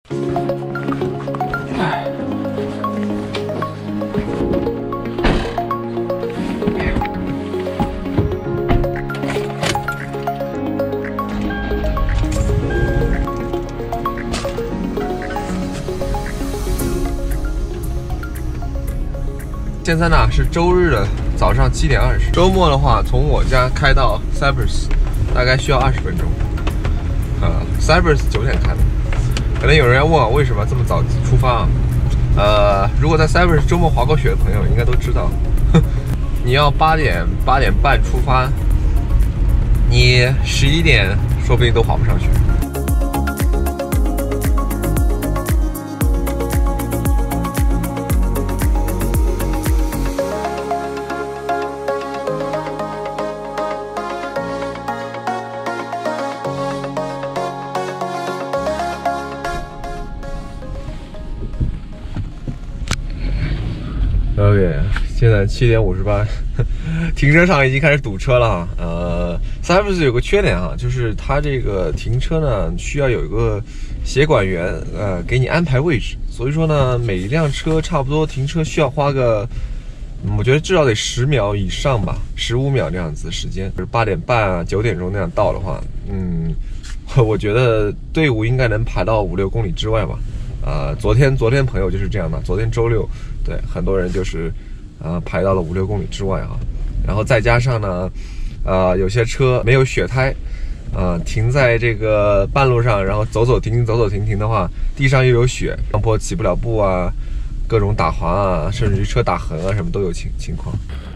现在呢是周日的早上7点20，周末的话，从我家开到 Cyprus 大概需要20分钟。Cyprus 9点开的，可能有人要问我为什么这么早出发啊？如果在 Cyprus 周末滑过雪的朋友应该都知道，你要8点半出发，你11点说不定都滑不上去。OK， 现在7点58，停车场已经开始堵车了哈。Cyprus 有个缺点哈，就是它这个停车呢需要有一个协管员给你安排位置，所以说呢每一辆车差不多停车需要花个，我觉得至少得10秒以上吧，15秒这样子的时间。就是8点半啊9点钟那样到的话，我觉得队伍应该能排到5、6公里之外吧。昨天朋友就是这样的，昨天周六，对，很多人就是排到了5、6公里之外啊。然后再加上呢，有些车没有雪胎，停在这个半路上，然后走走停停的话，地上又有雪，上坡起不了步啊，各种打滑啊，甚至于车打横啊，什么都有情况。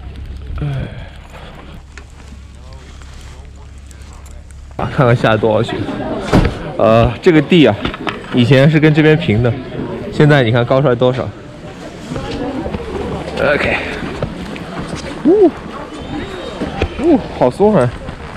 看看下了多少雪。这个地啊，以前是跟这边平的，现在你看高出来多少。OK， 好松啊！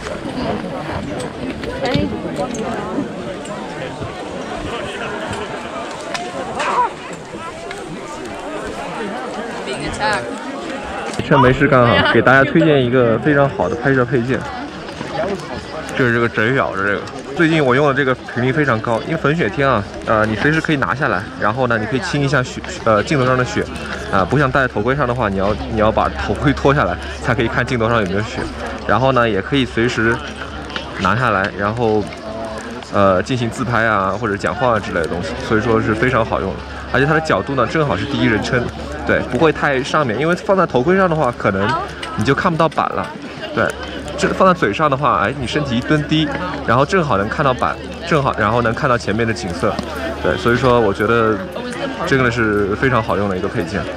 趁没事干哈，给大家推荐一个非常好的拍摄配件，就是这个折角的这个。最近我用的这个频率非常高，因为粉雪天啊，你随时可以拿下来，然后呢，你可以清一下雪，镜头上的雪，不像戴在头盔上的话，你要把头盔脱下来才可以看镜头上有没有雪，然后呢，也可以随时拿下来，然后进行自拍啊或者讲话之类的东西，所以说是非常好用的，而且它的角度呢正好是第一人称，对，不会太上面，因为放在头盔上的话，可能你就看不到板了，对。这放在嘴上的话，你身体一蹲低，然后正好能看到板，正好然后能看到前面的景色，对，所以说我觉得这个是非常好用的一个配件。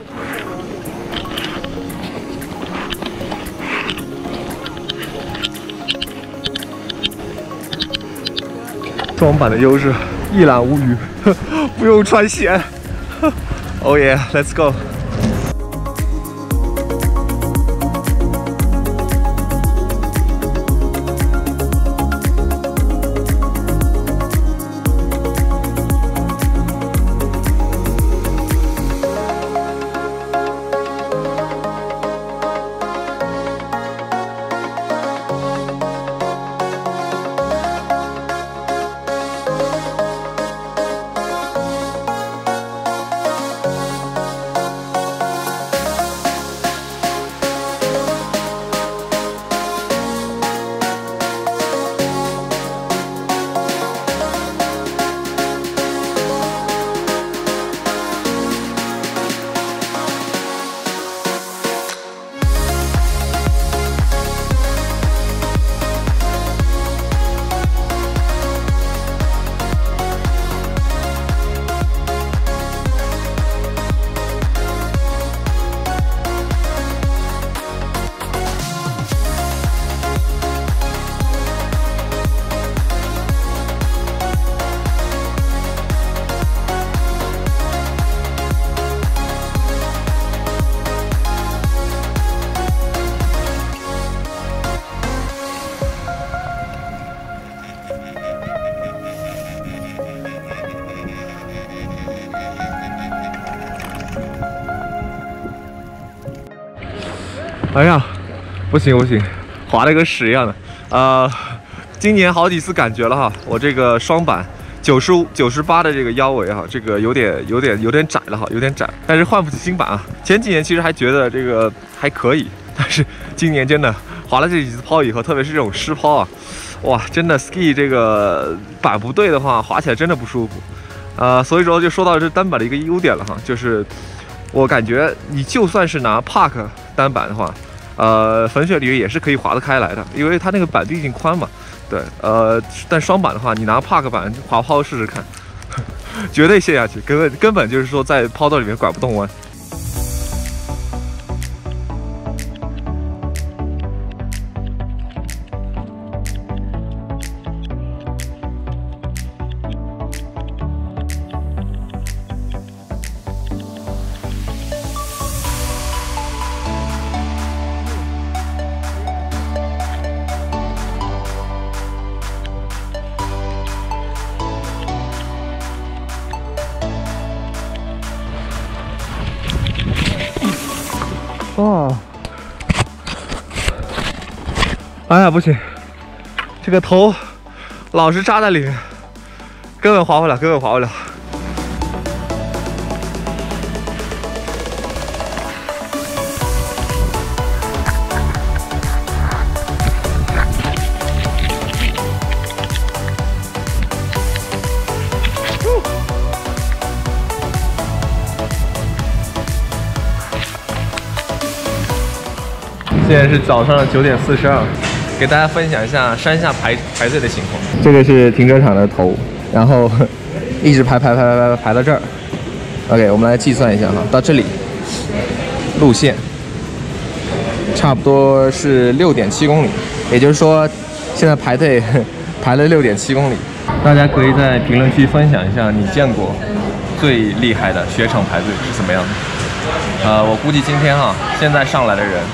双板的优势一览无余，不用穿鞋。Oh yeah, let's go。哎呀，不行，滑的跟屎一样的。今年好几次感觉了哈，我这个双板 95、98的这个腰围哈，这个有点窄了哈，有点窄，但是换不起新版啊。前几年其实还觉得这个还可以，但是今年真的滑了这几次抛以后，特别是这种湿抛啊，哇，真的 ski 这个板不对的话，滑起来真的不舒服。所以说就说到这单板的一个优点了哈，就是我感觉你就算是拿 Park 单板的话，粉雪里也是可以滑得开来的，因为它那个板毕竟宽嘛。对，但双板的话，你拿 Park 板滑抛试试看，绝对陷下去，根本就是说在抛道里面拐不动弯。哦，哎呀，不行，这个头老是扎在里面，根本滑不了，根本滑不了。现在是早上9点42，给大家分享一下山下排队的情况。这个是停车场的头，然后一直排到这儿。OK， 我们来计算一下哈，到这里路线差不多是6.7公里，也就是说现在排队排了6.7公里。大家可以在评论区分享一下你见过最厉害的雪场排队是怎么样的。我估计今天哈，现在上来的人。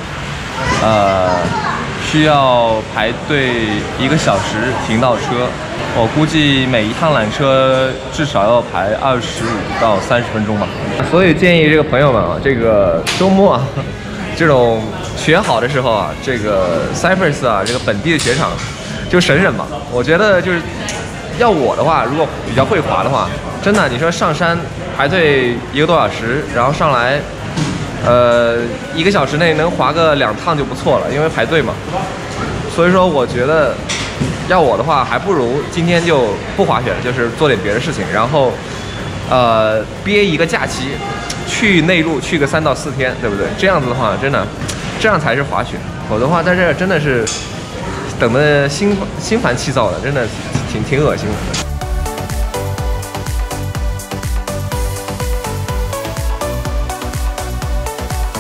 需要排队1个小时停到车，我估计每一趟缆车至少要排25到30分钟吧。所以建议这个朋友们啊，这个周末啊，这种雪好的时候啊，这个 Cypress 啊，这个本地的雪场就省省吧。我觉得就是要我的话，如果比较会滑的话，真的你说上山排队1个多小时，然后上来。1个小时内能滑个2趟就不错了，因为排队嘛。所以说，我觉得要我的话，还不如今天就不滑雪，就是做点别的事情，然后憋一个假期，去内陆去个3到4天，对不对？这样子的话，真的，这样才是滑雪。否则的话，在这真的是等得心烦气躁的，真的挺恶心的。